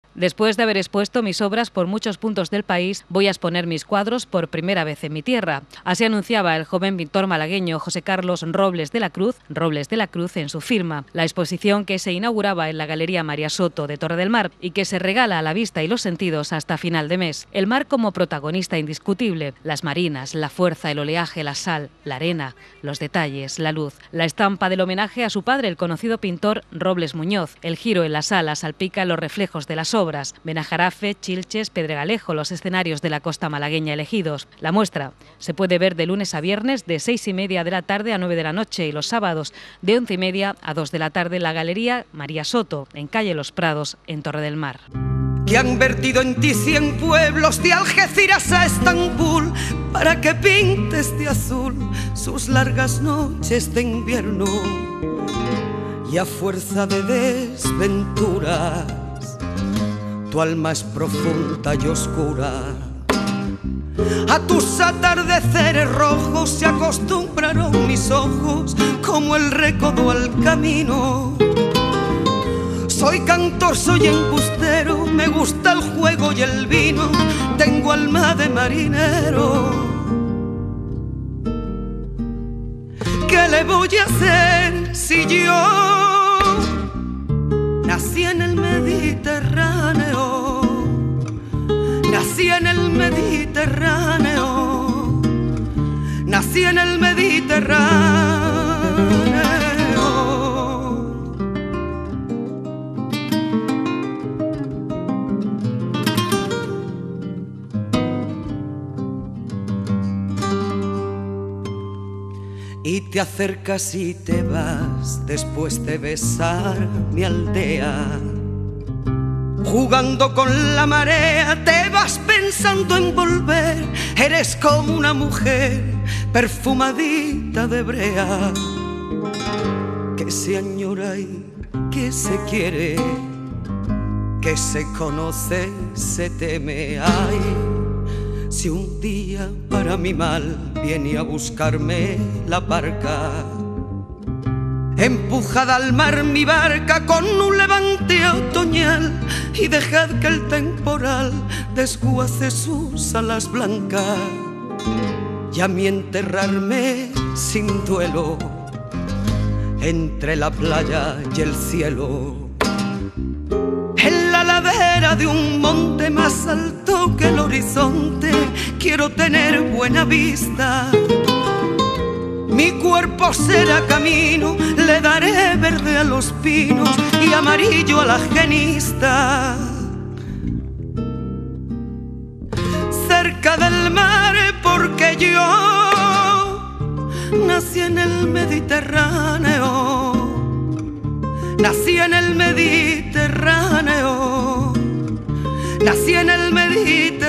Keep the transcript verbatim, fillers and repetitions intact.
Después de haber expuesto mis obras por muchos puntos del país, voy a exponer mis cuadros por primera vez en mi tierra. Así anunciaba el joven pintor malagueño José Carlos Robles de la Cruz, Robles de la Cruz en su firma. La exposición que se inauguraba en la Galería María Soto de Torre del Mar y que se regala a la vista y los sentidos hasta final de mes. El mar como protagonista indiscutible, las marinas, la fuerza, el oleaje, la sal, la arena, los detalles, la luz, la estampa del homenaje a su padre, el conocido pintor Robles Muñoz. El giro en la sala salpica los reflejos de las obras. Benajarafe, Chilches, Pedregalejo, los escenarios de la costa malagueña elegidos. La muestra se puede ver de lunes a viernes de seis y media de la tarde a nueve de la noche y los sábados de once y media a dos de la tarde en la Galería María Soto, en calle Los Prados, en Torre del Mar. Que han vertido en ti cien pueblos de Algeciras a Estambul para que pintes de azul sus largas noches de invierno y a fuerza de desventuras tu alma es profunda y oscura. A tus atardeceres rojos se acostumbraron mis ojos como el recodo al camino. Soy cantor, soy embustero, me gusta el juego y el vino, tengo alma de marinero. ¿Qué le voy a hacer si yo nací en el Mediterráneo? Nací en el Mediterráneo, nací en el Mediterráneo. Y te acercas y te vas después de besar mi aldea. Jugando con la marea te vas pensando en volver. Eres como una mujer perfumadita de brea, que se añora y que se quiere, que se conoce, se teme. Ay, si un día para mi mal viene a buscarme la barca, empujad al mar mi barca con un levante otoñal y dejad que el temporal desguace sus alas blancas y a mí enterrarme sin duelo entre la playa y el cielo. En la ladera de un monte más alto que el horizonte quiero tener buena vista. Mi cuerpo será camino, le daré verde a los pinos y amarillo a la genista. Cerca del mar porque yo nací en el Mediterráneo. Nací en el Mediterráneo, nací en el Mediterráneo.